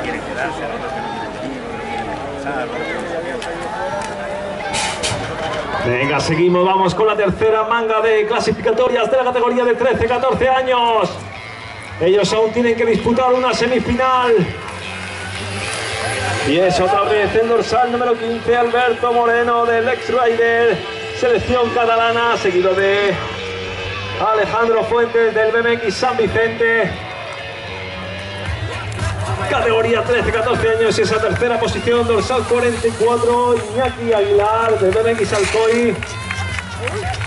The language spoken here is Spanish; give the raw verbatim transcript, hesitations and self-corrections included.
quieren quedarse, a otros que no quieren venir, otros que quieren descansar. Venga, seguimos, vamos con la tercera manga de clasificatorias de la categoría de trece a catorce años. Ellos aún tienen que disputar una semifinal. Y es otra vez el dorsal número quince, Alberto Moreno, del X-Rider, selección catalana, seguido de Alejandro Fuentes, del B M X San Vicente. Categoría trece a catorce años y esa tercera posición, dorsal cuarenta y cuatro, Iñaki Aguilar, del B M X Alcoy.